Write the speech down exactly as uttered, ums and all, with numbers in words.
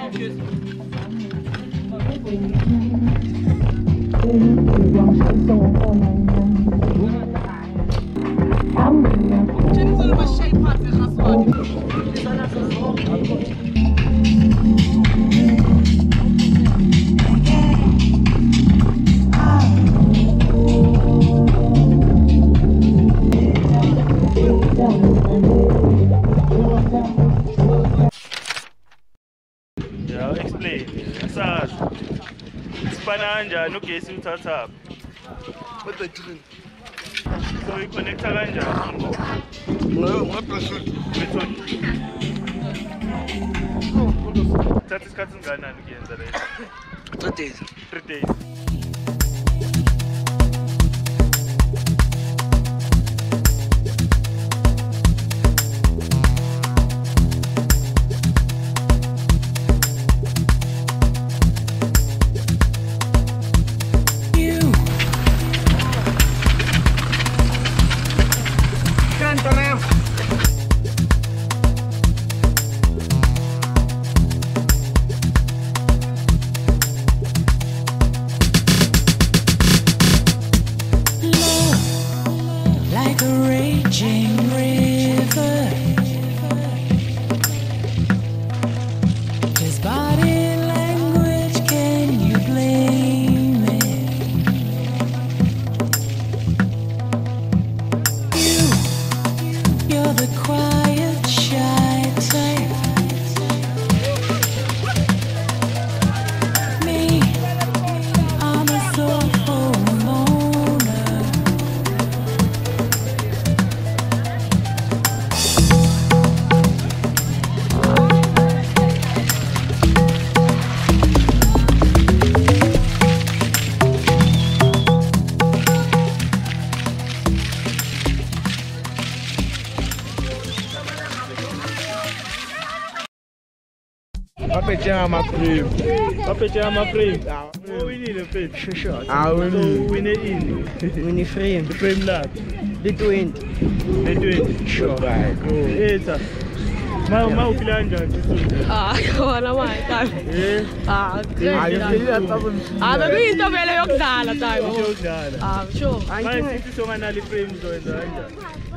Yeah, explain. Sir, Spananja, no case with us up. What they doing? So we connect a ganja. No, what person? That is cutting Ghana again. Three days. Three days. Like a raging river, his body language, can you blame it? You, you're the quiet, shy type. Me, I'm a soulful loner. Papa Jama frame. Papa Jama frame. Oh, we need a frame. Sure, sure. Ah, we need. We need in. We need frame. The frame that. The twenty. The twenty. Sure. Right. Yes, sir. Ma, ma, upilanja. Ah, wala ma, tayo. Eh. Ah, great. Ah, yung pila tapos. Ah, nagwinto pala yung dala tayo. Yung dala. Ah, sure. Ma, sisi so manali frame do enda.